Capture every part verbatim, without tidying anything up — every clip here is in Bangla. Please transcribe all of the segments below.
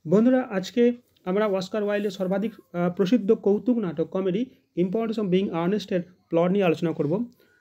বন্ধুরা, আজকে আমরা অস্কার ওয়াইল্ডের সর্বাধিক আ প্রসিদ্ধ কৌতুক নাটক comedy 'Importance of Being Earnest' এর প্লট নিয়ে আলোচনা করব।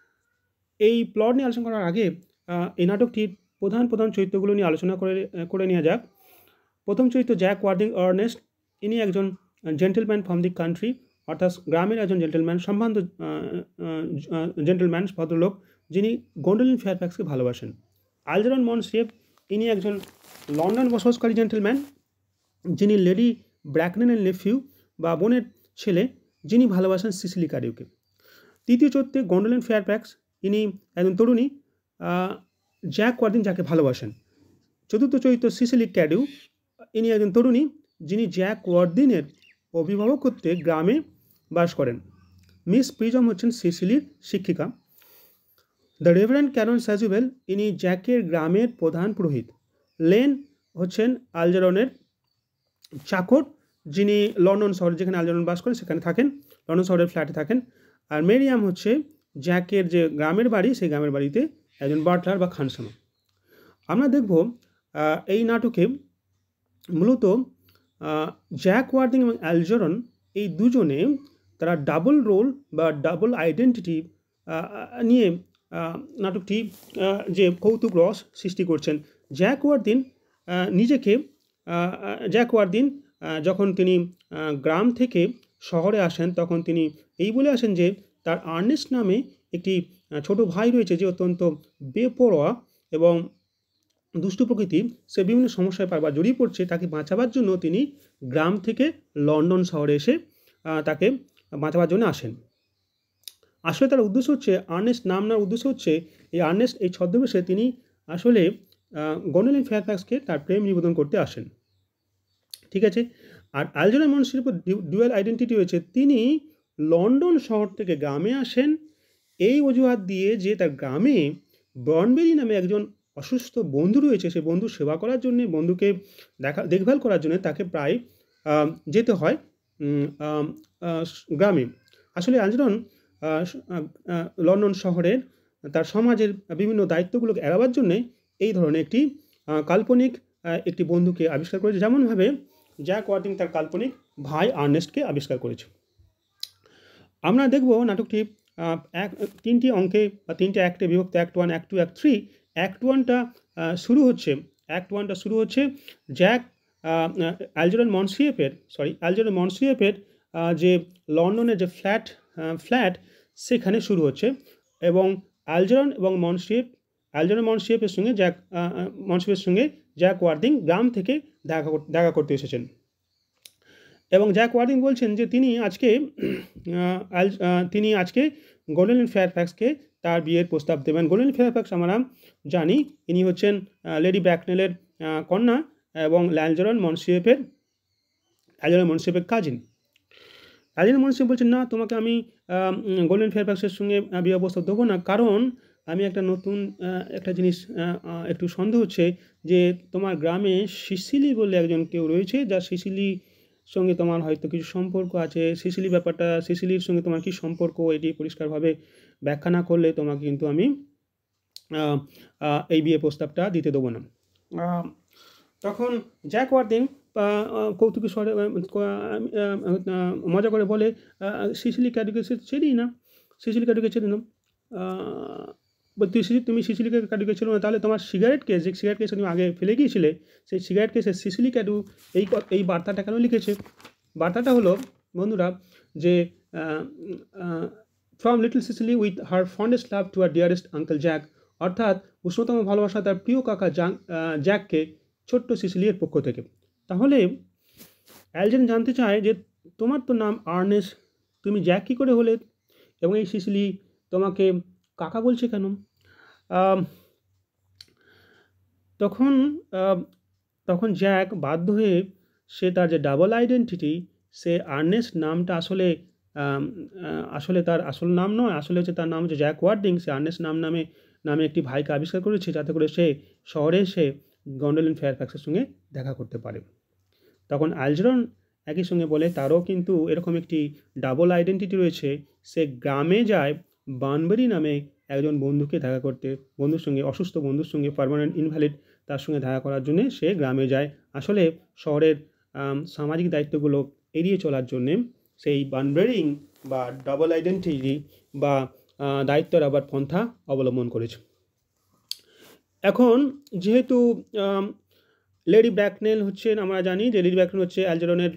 এই প্লট নিয়ে আলোচনা করার আগে আ এই নাটকটির প্রধান, প্রধান চরিত্রগুলো নিয়ে আলোচনা করে আ করে নেওয়া যাক। প্রথম চরিত্র জ্যাক ওয়ার্দিং আর্নেস্ট। ইনি একজন a gentleman from the country, অর্থাৎ গ্রামের একজন জেন্টলম্যান, সম্ভ্রান্ত আ আ আ জেন্টলম্যান, ভদ্রলোক, যিনি গোন্ডোলিন ফেয়ারফ্যাক্সকে ভালোবাসেন। আলজেরন মনসেফ, ইনি একজন লন্ডন বসবাসকারী জেন্টলম্যান, যিনি লেডি ব্র্যাকনেনের নেফিউ বা বোনের ছেলে, যিনি ভালোবাসেন সিসিলি ক্যাডিউকে। তৃতীয় চরিত্রে গোন্ডোলিন ফেয়ারফ্যাক্স, ইনি একজন তরুণী, আ জ্যাক ওয়ার্দিং যাকে ভালোবাসেন। চতুর্থ চরিত্র সিসিলি ক্যাডিউ, ইনি একজন তরুণী, যিনি জ্যাক ওয়ার্দিনের অভিভাবকত্বে গ্রামে বাস করেন। মিস প্রিজম হচ্ছেন সিসিলির শিক্ষিকা। দ্য রেভারেন্ড ক্যারন স্যাজুবেল, ইনি জ্যাকের গ্রামের প্রধান পুরোহিত। লেন হচ্ছেন আলজেরনের চাকর, যিনি লন্ডন শহরে, যেখানে আলজেরন বাস করেন সেখানে থাকেন, লন্ডন শহরের ফ্ল্যাটে থাকেন। আর মেরিয়াম হচ্ছে জ্যাকের যে গ্রামের বাড়ি, সেই গ্রামের বাড়িতে একজন বাটলার বা খানসামা। আমরা দেখব এই নাটকে মূলত জ্যাক ওয়ার্দিং এবং অ্যালজেরন, এই দুজনে তারা ডাবল রোল বা ডাবল আইডেন্টিটি নিয়ে নাটকটি যে কৌতুক রস সৃষ্টি করছেন। জ্যাক ওয়ার্দিন নিজেকে জ্যাক ওয়ার্দিন যখন তিনি গ্রাম থেকে শহরে আসেন, তখন তিনি এই বলে আসেন যে তার আর্নেস্ট নামে একটি ছোট ভাই রয়েছে, যে অত্যন্ত বেপরোয়া এবং দুষ্টু প্রকৃতি। সে বিভিন্ন সমস্যায় বারবার জড়িয়ে পড়ছে। তাকে বাঁচাবার জন্য তিনি গ্রাম থেকে লন্ডন শহরে এসে তাকে বাঁচাবার জন্য আসেন। আসলে তার উদ্দেশ্য হচ্ছে, আর্নেস্ট নাম নেওয়ার উদ্দেশ্য হচ্ছে, এই আর্নেস্ট এই ছদ্মবেশে তিনি আসলে গোন্ডোলিন ফেয়ারফ্যাক্সকে তার প্রেম নিবেদন করতে আসেন। ঠিক আছে। আর আলজেরন মনসেফের উপর ডুয়াল আইডেন্টিটি রয়েছে। তিনি লন্ডন শহর থেকে গ্রামে আসেন এই অজুহাত দিয়ে যে তার গ্রামে বর্নবেরি নামে একজন অসুস্থ বন্ধু রয়েছে। সেই বন্ধুর সেবা করার জন্যে, বন্ধুকে দেখা দেখভাল করার জন্য তাকে প্রায় যেতে হয় গ্রামে। আসলে আলজেরন লন্ডন শহরের তার সমাজের বিভিন্ন দায়িত্বগুলোকে এড়াবার জন্যে এই ধরনের একটি কাল্পনিক একটি বন্ধুকে আবিষ্কার করেছে, যেমনভাবে জ্যাক ওয়ার্দিং তার কাল্পনিক ভাই আর্নেস্টকে আবিষ্কার করেছে। আমরা দেখব নাটকটি এক তিনটি অঙ্কে বা তিনটি অ্যাক্টে বিভক্ত। Act one, act two, act three. Act ওয়ানটা শুরু হচ্ছে অ্যাক্ট ওয়ানটা শুরু হচ্ছে জ্যাক আলজেরন মনসেফের সরি আলজেরন মনসেফের যে লন্ডনের যে ফ্ল্যাট ফ্ল্যাট সেখানে শুরু হচ্ছে, এবং আলজেরন এবং মনসেফ আলজেরন মনসেফের সঙ্গে জ্যাক মনসেফের সঙ্গে জ্যাক ওয়ার্দিং গ্রাম থেকে দেখা দেখা করতে এসেছেন। এবং জ্যাক ওয়ার্দিং বলছেন যে তিনি আজকে তিনি আজকে গোন্ডোলিন ফেয়ারফ্যাক্সকে তার বিয়ের প্রস্তাব দেবেন। গোন্ডোলিন ফেয়ারফ্যাক্স আমরা জানি, ইনি হচ্ছেন লেডি ব্র্যাকনেলের কন্যা এবং আলজেরন মনসেফের আলজেরন মনসেফের কাজিন। আলজেরন মনসেফ বলছেন, না, তোমাকে আমি গোন্ডোলিন ফেয়ারফ্যাক্সের সঙ্গে বিয়ে প্রস্তাব দেবো না, কারণ আমি একটা নতুন একটা জিনিস একটু সন্দেহ হচ্ছে যে তোমার গ্রামে সিসিলি বলে একজন কেউ রয়েছে, যা সিসিলি সঙ্গে তোমার হয়তো কিছু সম্পর্ক আছে। সিসিলি ব্যাপারটা, সিসিলির সঙ্গে তোমার কী সম্পর্ক, এটি পরিষ্কারভাবে ব্যাখ্যা না করলে তোমাকে কিন্তু আমি এই বিয়ে প্রস্তাবটা দিতে দেবো না। তখন জ্যাক ওয়ার্দিং কৌতুকি স্বরে মজা করে বলে, সিসিলি ক্যাডুকে ছেড়ি না, সিসিলি ক্যাডুকে ছেড়ে নাও। তুই তুমি সিসিলি ক্যাডুকে ছিল না, তাহলে তোমার সিগারেট কেস, যে সিগারেট কেসে তুমি আগে ফেলে গিয়েছিলে, সেই সিগারেট কেসে সিসিলি ক্যাডু এই এই বার্তাটা কেন লিখেছে? বার্তাটা হলো বন্ধুরা যে from little Cecily with her fondest love to her dearest uncle Jack, অর্থাৎ উষ্ণতম ভালোবাসা তার প্রিয় কাকা জ্যাককে ছোট্ট সিসিলির পক্ষ থেকে। তাহলে অ্যালজেরন জানতে চায় যে তোমার তো নাম আর্নেস্ট, তুমি জ্যাক কী করে হলে, এবং এই সিসিলি তোমাকে কাকা বলছে কেন? তখন তখন জ্যাক বাধ্য হয়ে সে তার যে ডাবল আইডেন্টিটি, সে আর্নেস্ট নামটা আসলে আসলে তার আসল নাম নয়, আসলে হচ্ছে তার নাম হচ্ছে জ্যাক ওয়ার্দিং। সে আর্নেস্ট নাম নামে নামে একটি ভাইকে আবিষ্কার করেছে, যাতে করে সে শহরে এসে গোন্ডোলিন ফেয়ারফ্যাক্সের সঙ্গে দেখা করতে পারে। তখন আলজেরন একই সঙ্গে বলে তারও কিন্তু এরকম একটি ডাবল আইডেন্টিটি রয়েছে। সে গ্রামে যায় বার্নবেরি নামে একজন বন্ধুকে দেখা করতে, বন্ধুর সঙ্গে, অসুস্থ বন্ধুর সঙ্গে, পার্মানেন্ট ইনভ্যালিড তার সঙ্গে দেখা করার জন্যে সে গ্রামে যায়। আসলে শহরের সামাজিক দায়িত্বগুলো এড়িয়ে চলার জন্যে সেই বানব্রেরিং বা ডবল আইডেন্টিটি বা দায়িত্ব এড়াবার পন্থা অবলম্বন করেছে। এখন যেহেতু লেডি ব্র্যাকনেল হচ্ছেন, আমরা জানি যে লেডি ব্র্যাকনেল হচ্ছে অ্যালজেরনের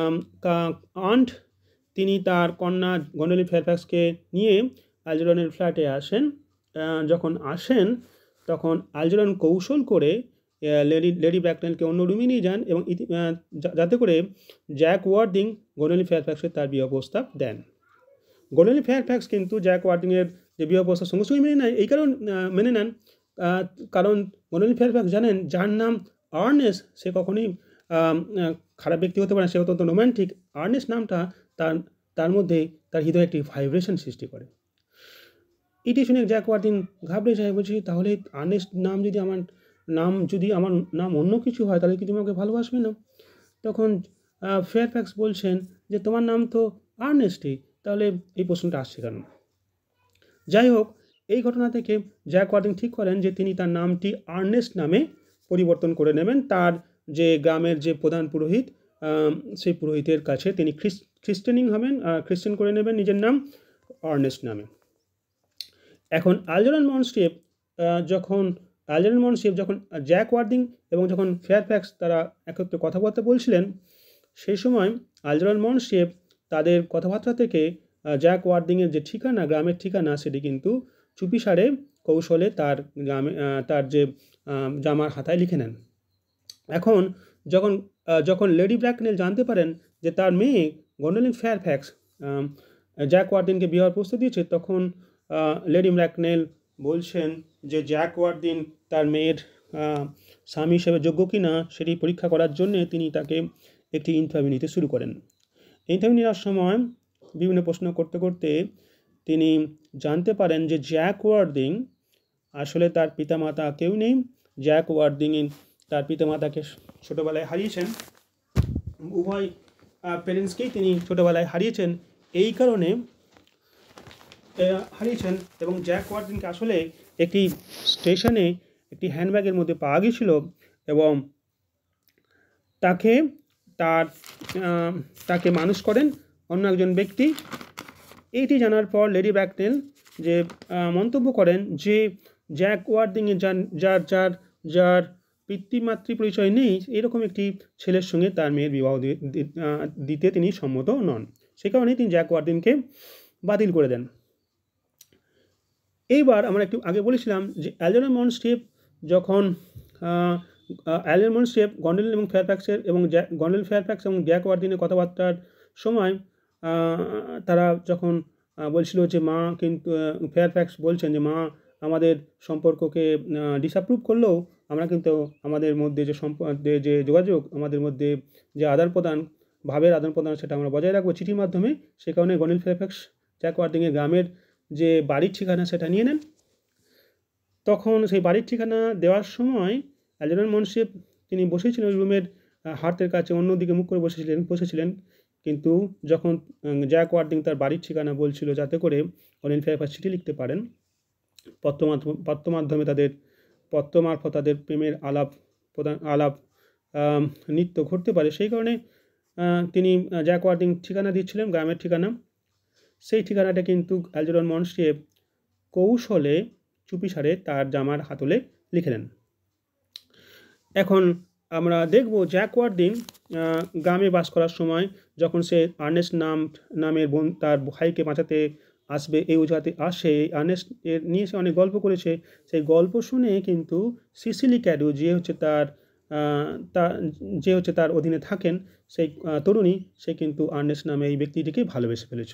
আন্ট। তিনি তার কন্যা গন্ডোলিন ফেয়ারফ্যাক্সকে নিয়ে অ্যালজেরনের ফ্ল্যাটে আসেন। যখন আসেন তখন অ্যালজেরন কৌশল করে লেডি লেডি ব্র্যাকনেলকে অন্য রুমে নিয়ে যান এবং যাতে করে জ্যাক ওয়ার্দিং গন্ডোলিন ফেয়ারফ্যাক্সের তার বিবাহ প্রস্তাব দেন। গন্ডোলিন ফেয়ারফ্যাক্স কিন্তু জ্যাক ওয়ার্দিংয়ের যে বিবাহ প্রস্তাব সঙ্গে সঙ্গে মেনে নেয়। এই কারণ মেনে নেন কারণ গন্ডোলিন ফেয়ারফ্যাক্স জানেন যার নাম আর্নেস্ট সে কখনোই খারাপ ব্যক্তি হতে পারে না, সে অত্যন্ত রোম্যান্টিক। আর্নেস্ট নামটা তার তার মধ্যে তার হৃদয়ে একটি ভাইব্রেশন সৃষ্টি করে। এটি শুনে জ্যাক ওয়ার্দিং ঘাবড়ে যায়, বলছি তাহলে আর্নেস্ট নাম যদি আমার নাম যদি আমার নাম অন্য কিছু হয় তাহলে কি তুমি আমাকে ভালোবাসবে না? তখন ফেয়ারফ্যাক্স বলছেন যে তোমার নাম তো আর্নেস্টই, তাহলে এই প্রশ্নটা আসছে কেন? যাই হোক, এই ঘটনা থেকে জ্যাক ওয়ার্দিং ঠিক করেন যে তিনি তার নামটি আর্নেস্ট নামে পরিবর্তন করে নেবেন। তার যে গ্রামের যে প্রধান পুরোহিত সেই পুরোহিতের কাছে তিনি খ্রিস্টানিং হবেন, খ্রিস্টান করে নেবেন নিজের নাম আর্নেস্ট নামে। এখন অ্যালজেরন মনস্টেপ যখন অ্যালজেরন মনস্টেপ যখন জ্যাক ওয়ার্দিং এবং যখন ফেয়ারফ্যাক্স তারা একত্রে কথাবার্তা বলছিলেন, সেই সময় অ্যালজেরন মনস্টেপ তাদের কথাবার্তা থেকে জ্যাক ওয়ার্দিংয়ের যে ঠিকানা, গ্রামের ঠিকানা, সেটি কিন্তু চুপিসারে কৌশলে তার গ্রামে তার যে জামার হাতায় লিখে নেন। এখন যখন যখন লেডি ব্র্যাকনেল জানতে পারেন যে তার মেয়ে গন্ডোলিন ফেয়ারফ্যাক্স জ্যাক ওয়ার্দিনকে বিবাহ প্রস্তাব দিয়েছে, তখন লেডি ব্র্যাকনেল বলছেন যে জ্যাক ওয়ার্দিন তার মেয়ের স্বামী হিসেবে যোগ্য কি না সেটি পরীক্ষা করার জন্যে তিনি তাকে একটি ইন্টারভিউ নিতে শুরু করেন। ইন্টারভিউ নেওয়ার সময় বিভিন্ন প্রশ্ন করতে করতে তিনি জানতে পারেন যে জ্যাক ওয়ার্দিং আসলে তার পিতামাতা কেউ নেই। জ্যাক ওয়ার্দিং তার পিতামাতাকে ছোটোবেলায় হারিয়েছেন, উভয় প্যারেন্টসকেই তিনি ছোটোবেলায় হারিয়েছেন। এই কারণে হারিয়েছেন এবং জ্যাক ওয়ার্দিংকে আসলে একটি স্টেশনে একটি হ্যান্ডব্যাগের মধ্যে পাওয়া গিয়েছিল এবং তাকে তার তাকে মানুষ করেন অন্য একজন ব্যক্তি। এইটি জানার পর লেডি ব্র্যাকনেল যে মন্তব্য করেন যে জ্যাক ওয়ার্দিংয়ের যার যার যার যার পিতৃমাতৃ পরিচয় নেই এরকম একটি ছেলের সঙ্গে তার মেয়ের বিবাহ দিতে তিনি সম্মত নন। সে কারণে তিনি জ্যাক ওয়ার্দিংকে বাতিল করে দেন। এইবার আমরা একটু আগে বলেছিলাম যে অ্যালজেরন মনস্টেপ যখন অ্যালজেরন মনস্টেপ গন্ডোলিন এবং ফেয়ারফ্যাক্সের এবং গন্ডোলিন ফেয়ারফ্যাক্স এবং জ্যাক ওয়ার্দিনের কথাবার্তার সময় তারা যখন বলছিল যে মা কিন্তু ফেয়ারফ্যাক্স বলছেন যে মা আমাদের সম্পর্ককে ডিসঅ্যাপ্রুভ করলেও আমরা কিন্তু আমাদের মধ্যে যে সম্পর্ক যে যোগাযোগ আমাদের মধ্যে যে আদান প্রদান ভাবের আদান প্রদান সেটা আমরা বজায় রাখবো চিঠির মাধ্যমে। সে কারণে গন্ডোলিন ফেয়ারফ্যাক্স জ্যাক ওয়ার্দিংয়ের গ্রামের যে বাড়ির ঠিকানা সেটা নিয়ে নেন। তখন সেই বাড়ির ঠিকানা দেওয়ার সময় অ্যালজেরন মনস্টেপ তিনি বসেছিলেন রুমের হাতের কাছে অন্যদিকে মুখ করে বসেছিলেন বসেছিলেন কিন্তু যখন জ্যাক ওয়ার্দিং তার বাড়ির ঠিকানা বলছিল যাতে করে গন্ডোলিন ফেয়ারফ্যাক্স চিঠি লিখতে পারেন, পত্র পত্র মাধ্যমে তাদের পত্র মারফত তাদের প্রেমের আলাপ প্রদান আলাপ নৃত্য ঘটতে পারে, সেই কারণে তিনি জ্যাক ওয়ার্দিং ঠিকানা দিচ্ছিলেন গ্রামের ঠিকানা। সেই ঠিকানাটা কিন্তু অ্যালজেরন মনস্টেপ কৌশলে চুপিসারে তার জামার হাতলে লিখে নেন। এখন আমরা দেখব জ্যাক ওয়ার্দিং গ্রামে বাস করার সময় যখন সে আর্নেস্ট নাম নামের বোন তার ভাইকে বাঁচাতে আসবে এই অজুহাতে আসে, আর্নেস্ট এর নিয়ে সে অনেক গল্প করেছে। সেই গল্প শুনে কিন্তু সিসিলি ক্যাডু যে হচ্ছে তার তার যে হচ্ছে তার অধীনে থাকেন সেই তরুণী, সে কিন্তু আর্নেস্ট নামে এই ব্যক্তিটিকে ভালোবেসে ফেলেছে।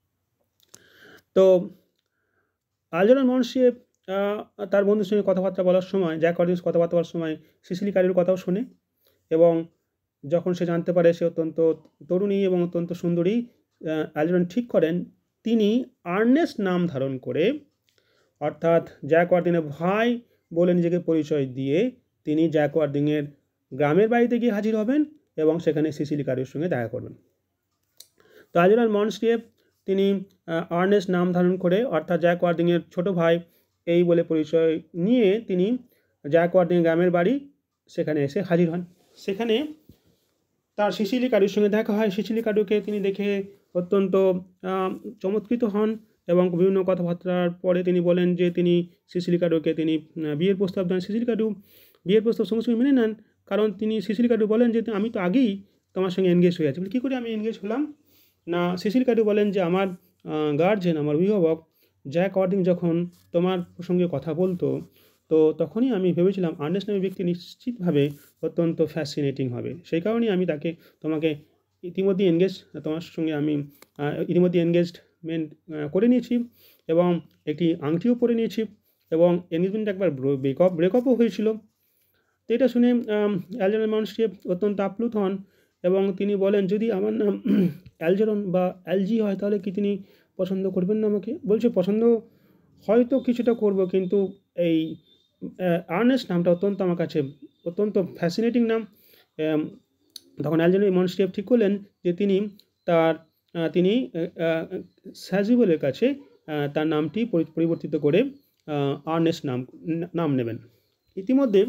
তো অ্যালজেরন মনস্টেপ তার বন্ধুর সঙ্গে কথাবার্তা বলার সময় জ্যাক ওয়ার্দিং কথাবার্তা বলার সময় সিসিলি ক্যাডুর কথাও শোনে এবং যখন সে জানতে পারে সে অত্যন্ত তরুণী এবং অত্যন্ত সুন্দরী, অ্যালজেরন ঠিক করেন তিনি আর্নেস্ট নাম ধারণ করে অর্থাৎ জ্যাক ওয়ার্দিংয়ের ভাই বলে নিজেকে পরিচয় দিয়ে তিনি জ্যাক ওয়ার্দিংয়ের গ্রামের বাড়িতে গিয়ে হাজির হবেন এবং সেখানে সিসিলি ক্যাডুর সঙ্গে দেখা করবেন। তো অ্যালজেরন মনস্টেপ তিনি আর্নেস্ট নাম ধারণ করে অর্থাৎ জ্যাক ওয়ার্দিংয়ের ছোটো ভাই এই বলে পরিচয় নিয়ে তিনি জ্যাক ওয়ার্দিং গ্রামের বাড়ি সেখানে এসে হাজির হন। সেখানে তার সিসিলি কাডুর সঙ্গে দেখা হয়। সিসিলি কাডুকে তিনি দেখে অত্যন্ত চমৎকৃত হন এবং বিভিন্ন কথাবার্তার পরে তিনি বলেন যে তিনি সিসিলি কাডুকে তিনি বিয়ের প্রস্তাব দেন। সিসিলি কাডু বিয়ের প্রস্তাব সঙ্গে সঙ্গে মেনে নেন, কারণ তিনি সিসিলি কাডু বলেন যে আমি তো আগেই তোমার সঙ্গে এনগেজ হয়ে আছি। কী করে আমি এনগেজ হলাম? না, সিসিলি কাডু বলেন যে আমার গার্জেন, আমার অভিভাবক জ্যাক ওয়ার্দিং যখন তোমার সঙ্গে কথা বলতো, তো তখনই আমি ভেবেছিলাম আর্নেস্ট নামে ব্যক্তি নিশ্চিতভাবে অত্যন্ত ফ্যাসিনেটিং হবে। সেই কারণেই আমি তাকে তোমাকে ইতিমধ্যে এনগেজ তোমার সঙ্গে আমি ইতিমধ্যে এনগেজমেন্ট করে নিয়েছি এবং একটি আংটিও পরে নিয়েছি এবং এনগেজমেন্ট একবার ব্রেকআপ ব্রেকআপও হয়েছিল। তো এটা শুনে অ্যালজেরন মনস্ট্রেভ অত্যন্ত আপ্লুত হন এবং তিনি বলেন যদি আমার নাম অ্যালজেরন বা অ্যালজি হয় তাহলে কি তিনি পছন্দ করবেন না আমাকে? বলছে পছন্দ হয়তো কিছুটা করব, কিন্তু এই আর্নেস্ট নামটা অত্যন্ত আমার কাছে অত্যন্ত ফ্যাসিনেটিং নাম। তখন অ্যালজেরন মনস্ট্রেভ ঠিক করলেন যে তিনি তার তিনি স্যাজিবলের কাছে তার নামটি পরিবর্তিত করে আর্নেস্ট নাম নাম নেবেন। ইতিমধ্যে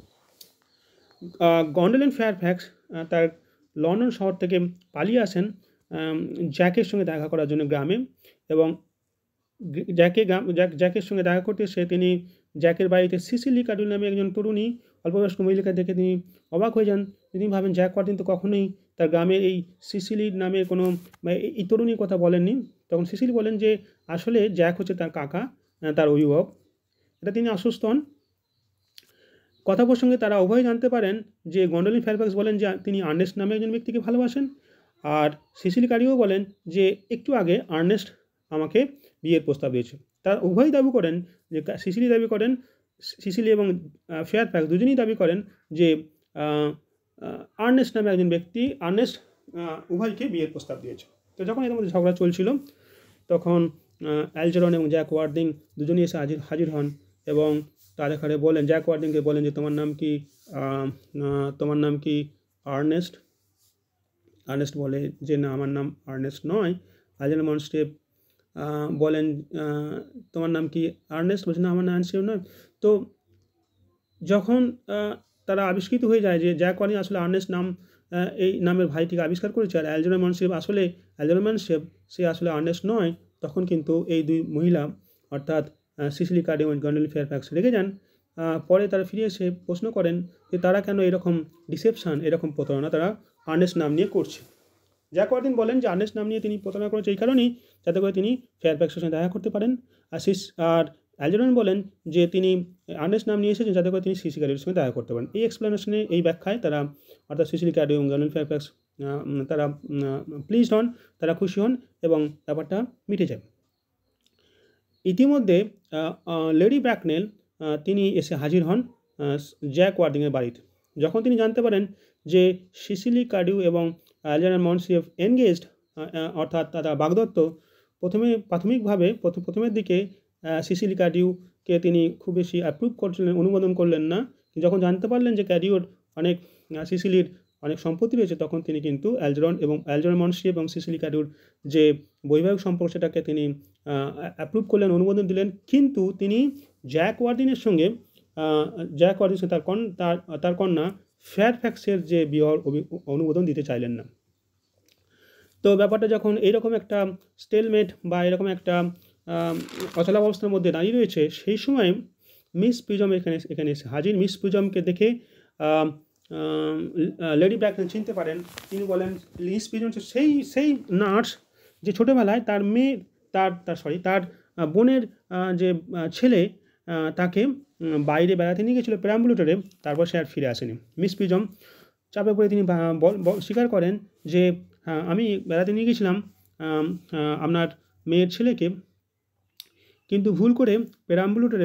গন্ডোলিন ফেয়ারফ্যাক্স তার লন্ডন শহর থেকে পালিয়ে আসেন জ্যাকের সঙ্গে দেখা করার জন্য গ্রামে, এবং জ্যাকে গ্রাম জ্যাক জ্যাকের সঙ্গে দেখা করতে সে তিনি জ্যাকের বাড়িতে সিসিলি কাডু নামে একজন তরুণী অল্পবয়স্ক মহিলাকে দেখে তিনি অবাক হয়ে যান। তিনি ভাবেন জ্যাক ওয়ার্দিং তো কখনোই তার গ্রামের এই সিসিলি নামের কোনো এই তরুণীর কথা বলেননি। তখন সিসিলি বলেন যে আসলে জ্যাক হচ্ছে তার কাকা, তার অভিভাবক। এটা তিনি আশ্বস্ত হন। কথা প্রসঙ্গে তারা উভয় জানতে পারেন যে গন্ডোলিন ফেয়ারফ্যাক্স বলেন যে তিনি আর্নেস্ট নামে একজন ব্যক্তিকে ভালোবাসেন, আর সিসিলি কাডিও বলেন যে একটু আগে আর্নেস্ট আমাকে বিয়ের প্রস্তাব দিয়েছে। তারা উভয়ই দাবি করেন যে সিসিলি দাবি করেন সিসিলি এবং ফেয়ারফ্যাক্স দুজনেই দাবি করেন যে আর্নেস্ট নামে একজন ব্যক্তি আর্নেস্ট উভয়কে বিয়ের প্রস্তাব দিয়েছে। তো যখন এর মধ্যে ঝগড়া চলছিল তখন অ্যালজেরন এবং জ্যাক ওয়ার্দিং দুজনেই এসে হাজির হাজির হন এবং তার এখানে বলেন জ্যাক ওয়ার্দিংকে বলেন যে তোমার নাম কি তোমার নাম কি আর্নেস্ট? আর্নেস্ট বলে যে না, আমার নাম আর্নেস্ট নয়। অ্যালজেরন মনস্ট্রেভ বলেন তোমার নাম কি আর্নেস্ট? বলছে না, আমার নাম আর্নেস্ট নয়। তো যখন তারা আবিষ্কৃত হয়ে যায় যে জ্যাক ওয়ার্দিং আসলে আর্নেস্ট নাম এই নামের ভাইটিকে আবিষ্কার করেছে আর অ্যালজেরন মনস্ট্রেভ আসলে অ্যালজেরন মনস্ট্রেভ সে আসলে আর্নেস্ট নয়, তখন কিন্তু এই দুই মহিলা অর্থাৎ সিসিলি কাডু এবং গন্ডোলিন ফেয়ারফ্যাক্স রেগে যান। পরে তারা ফিরে এসে প্রশ্ন করেন যে তারা কেন এরকম ডিসেপশান, এরকম প্রতারণা তারা আর্নেস্ট নাম নিয়ে করছে। জ্যাক ওয়ার্দিং বলেন যে আর্নেস্ট নাম নিয়ে তিনি প্রতারণা করেছে এই কারণেই যাতে করে তিনি ফেয়ারফ্যাক্সের সঙ্গে দেখা করতে পারেন। আর সিস আর অ্যালজেরন বলেন যে তিনি আর্নেস্ট নাম নিয়ে এসেছেন যাতে করে তিনি সিসিলি কাডুর সঙ্গে দেখা করতে পারেন। এই এক্সপ্লেনেশনে এই ব্যাখ্যায় তারা অর্থাৎ সিসিলি কাডু এবং গন্ডোলিন ফেয়ারফ্যাক্স তারা প্লিজড হন, তারা খুশি হন এবং ব্যাপারটা মিটে যায়। ইতিমধ্যে লেডি ব্র্যাকনেল তিনি এসে হাজির হন জ্যাক ওয়ার্দিংয়ের বাড়িতে। যখন তিনি জানতে পারেন যে সিসিলি কাডু এবং অ্যালজেরন মনস্ট্রেভ এনগেজড অর্থাৎ তারা বাগদত্ত, প্রথমে প্রাথমিকভাবে প্রথম প্রথমের দিকে সিসিলি কাডুকে তিনি খুব বেশি অ্যাপ্রুভ করছিলেন, অনুমোদন করলেন না। যখন জানতে পারলেন যে ক্যাডিওর অনেক সিসিলির অনেক সম্পত্তি রয়েছে, তখন তিনি কিন্তু অ্যালজেরন এবং অ্যালজেরন মনস্ট্রেভ এবং সিসিলি কাডুর যে বৈবাহিক সম্পর্ক সেটাকে তিনি অ্যাপ্রুভ করলেন, অনুমোদন দিলেন। কিন্তু তিনি জ্যাক ওয়ার্দিংয়ের সঙ্গে জ্যাক ওয়ার্দিংয়ের সঙ্গে তার কন তার তার কন্যা ফেয়ারফ্যাক্সের যে বিবাহ অনুমোদন দিতে চাইলেন না। তো ব্যাপারটা যখন এইরকম একটা স্টেলমেট বা এরকম একটা অচলাবস্থার মধ্যে দাঁড়িয়ে রয়েছে, সেই সময় মিস প্রিজম এখানে এখানে এসে হাজির। মিস প্রিজমকে দেখে লেডি ব্র্যাকনেল চিনতে পারেন। তিনি বলেন মিস প্রিজম সেই সেই নার্স যে ছোটোবেলায় তার মেয়ে তার তার সরি তার বোনের যে ছেলে তাকে বাইরে বেড়াতে নিয়ে গেছিলো প্যারাম্বুলেটরে, তারপর সে আর ফিরে আসেনি। মিস প্রিজম চাপে পড়ে তিনি স্বীকার করেন যে হ্যাঁ, আমি বেড়াতে নিয়ে গেছিলাম আপনার মেয়ের ছেলেকে, কিন্তু ভুল করে প্যারাম্বুলেটরে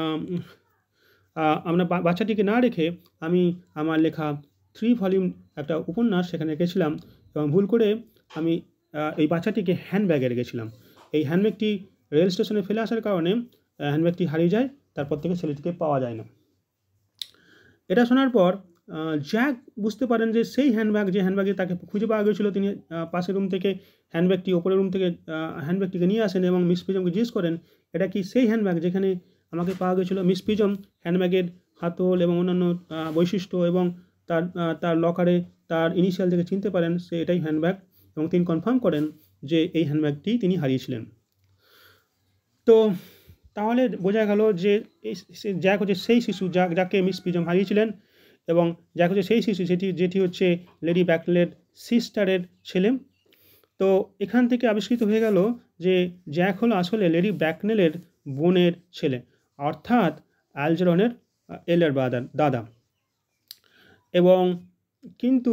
আমরা বাচ্চাটিকে না রেখে আমি আমার লেখা থ্রি ভলিউম একটা উপন্যাস সেখানে রেখেছিলাম এবং ভুল করে আমি এই বাচ্চাটিকে হ্যান্ডব্যাগে রেখেছিলাম। এই হ্যান্ডব্যাগটি রেল স্টেশনে ফেলে আসার কারণে হ্যান্ডব্যাগটি হারিয়ে যায়, তারপর থেকে ছেলেটিকে পাওয়া যায় না। এটা শোনার পর জ্যাক বুঝতে পারেন যে সেই হ্যান্ডব্যাগ যে হ্যান্ডব্যাগে তাকে খুঁজে পাওয়া গেছিলো, তিনি পাশের রুম থেকে হ্যান্ডব্যাগটি ওপরের রুম থেকে হ্যান্ডব্যাগটিকে নিয়ে আসেন এবং মিস প্রিজমকে জিজ্ঞেস করেন এটা কি সেই হ্যান্ডব্যাগ যেখানে আমাকে পাওয়া গেছিলো। মিস প্রিজম হ্যান্ডব্যাগের হাতল এবং অন্যান্য বৈশিষ্ট্য এবং তার তার লকারে তার ইনিশিয়াল থেকে চিনতে পারেন সে এটাই হ্যান্ডব্যাগ, এবং তিনি কনফার্ম করেন যে এই হ্যান্ডব্যাগটি তিনি হারিয়েছিলেন। তো তাহলে বোঝা গেল যে এই জ্যাক হচ্ছে সেই শিশু যা যাকে মিস প্রিজম হারিয়েছিলেন, এবং জ্যাক হচ্ছে সেই শিশু যেটি যেটি হচ্ছে লেডি ব্যাকনেলের সিস্টারের ছেলে। তো এখান থেকে আবিষ্কৃত হয়ে গেল যে জ্যাক হলো আসলে লেডি ব্যাকনেলের বোনের ছেলে, অর্থাৎ অ্যালজেরনের এলের দাদা দাদা এবং কিন্তু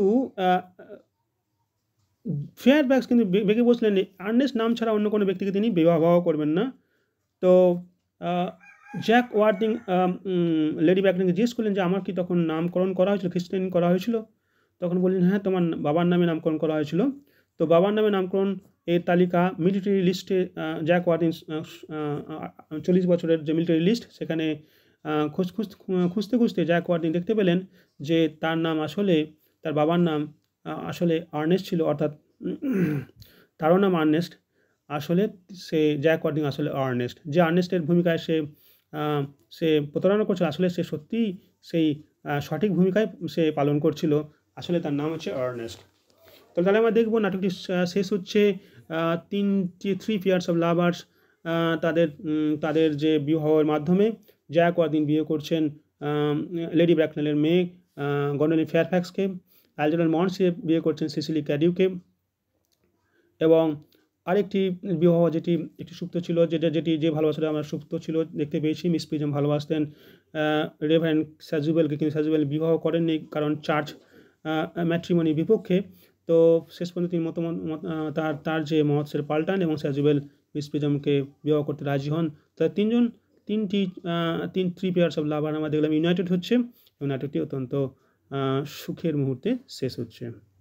ফেয়ারব্যাক্স কিন্তু বেঁকে বসলেন আর্নেস্ট নাম ছাড়া অন্য কোনো ব্যক্তিকে তিনি বিবাহ করবেন না। তো জ্যাক ওয়ার্দিং লেডি ব্যাকনেলকে জিজ্ঞেস করলেন যে আমার কি তখন নামকরণ করা হয়েছিল, খ্রিস্টান করা হয়েছিল? তখন বললেন হ্যাঁ, তোমার বাবার নামে নামকরণ করা হয়েছিল। তো বাবার নামে নামকরণ এর তালিকা মিলিটারি লিস্টে জ্যাক ওয়ার্দিং চল্লিশ বছরের যে মিলিটারি লিস্ট সেখানে খোঁজ খুঁজ খুঁজতে খুঁজতে জ্যাক ওয়ার্দিং দেখতে পেলেন যে তার নাম আসলে তার বাবার নাম আসলে আর্নেস্ট ছিল, অর্থাৎ তারও নাম আর্নেস্ট, আসলে সে জ্যাক ওয়ার্দিং আসলে আর্নেস্ট। যে আর্নেস্টের ভূমিকায় সে সে প্রতারণা করছিল আসলে সে সত্যিই সেই সঠিক ভূমিকায় সে পালন করছিল, আসলে তার নাম হচ্ছে আর্নেস্ট। তো তাহলে আমরা দেখব নাটকটি শেষ হচ্ছে তিনটি থ্রি পেয়ার্স অফ লাভার্স তাদের তাদের যে বিবাহের মাধ্যমে জ্যাক ওয়ার্দিং বিয়ে করছেন লেডি ব্র্যাকনেলের মেয়ে গন্ডোলিন ফেয়ারফ্যাক্সকে, অ্যালজেরন মন্সে বিয়ে করছেন সিসিলি ক্যাডিউকে, এবং আরেকটি বিবাহ যেটি একটি সুপ্ত ছিল, যেটা যেটি যে ভালোবাসাটা আমরা সুপ্ত ছিল দেখতে পেয়েছি, মিস প্রিজম ভালোবাসতেন রেভারেন্ড স্যাজুবেলকে, কিন্তু স্যাজুবেল বিবাহ করেননি কারণ চার্চ ম্যাট্রিমনির বিপক্ষে। তো শেষ পর্যন্ত তিনি মতামত তার তার যে মত সেটা পাল্টান এবং স্যাজুবেল মিস প্রিজমকে বিবাহ করতে রাজি হন। তার তিনজন তিনটি তিন থ্রি পেয়ার্স অফ লাভার আমরা দেখলাম ইউনাইটেড হচ্ছে, এবং নাটকটি অত্যন্ত সুখের মুহূর্তে শেষ হচ্ছে।